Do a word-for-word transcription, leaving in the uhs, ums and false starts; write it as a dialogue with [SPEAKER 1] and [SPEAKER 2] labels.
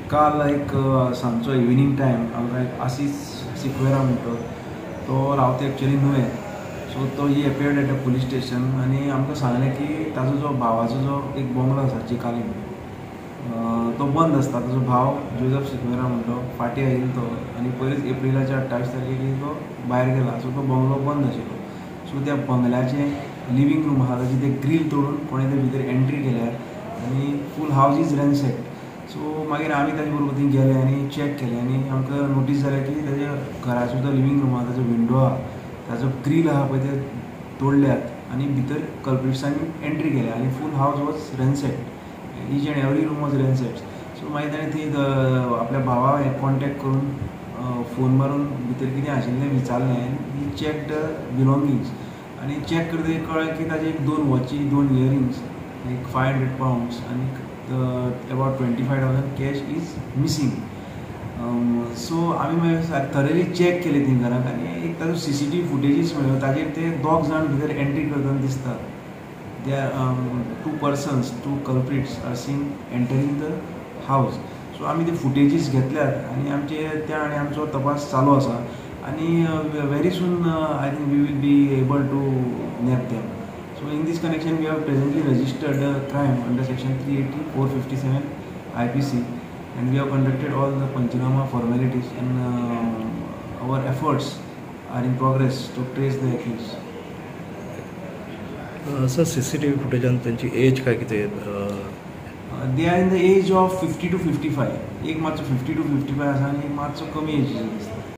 [SPEAKER 1] काल एक सांजचो इव्हिनिंग टायम आमकां एक आसीस सिक्वेरा म्हणतो तो रावता एक्चुअली नुवें. सो तो he appeared at a police station आनी आमकां सांगलें की ताजो जो भावाचो जो एक बंगलो आसा चिकालीन तो बंद आसता. ताजो भाव जोझफ सिक्वेरा म्हणतो फाटीं आयिल्लो तो आनी पयलींच एप्रिलाच्या अठ्ठावीस तारखेक तो भायर गेला. सो तो बंगलो बंद आशिल्लो. सो त्या बंगल्याचें लिवींग रूम आहा ताची ते ग्रील तोडून कोणें ते भितर एंट्री केल्या आनी full house is ransacked. So मागीर आमी ताजे बरोबर थंय गेले आनी चॅक केलें आनी आमकां नोटीस जालें की ताज्या घराचो जो लिवींग रूम आहा ताजो विंडो आहा ताजो ग्रील आहा पळय ते तोडल्यात आनी भितर कल्प्रिट्सांनी एंट्री केल्या आनी full house was ransacked. Each and every room was ransacked. So मागीर ताणें थंय आपल्या भावाक कॉन्टेक्ट करून फोन मारून भितर कितें आशिल्लें विचारलें आनी ही चॅक द बिलोंगिंग्स आनी चॅक करतकीर कळ्ळें की ताजे एक दोन वॉची दोन इयरिंग्स एक फाय हंड्रेड पावंड्स आनी about twenty five thousand cash is missing. So आमी मागीर थरली चॅक केली थंय घराक आनी एक ताजो सी सी टी व्ही फुटेजीस मेळ्ळ्यो. ताजेर ते दोग जाण भितर एंट्री करतना दिसता. They are two persons two culprits are seen entering the house. So आमी ते फुटेजीस घेतल्यात आनी आमचे त्या आनी आमचो तपास चालू आसा आनी very soon I think we will be able to nab them. So in this connection we have presently registered a crime under section three eighty, four fifty-seven I P C and we have conducted all the Panchanama formalities and uh, our efforts are in progress to trace the accused.
[SPEAKER 2] Sir C C T V फुटेजान त्यांची age काय किती
[SPEAKER 1] they are in the age of fifty to fifty five. एक मातसो fifty to fifty five आसा आनी एक मातसो कमी एजीचो दिसता.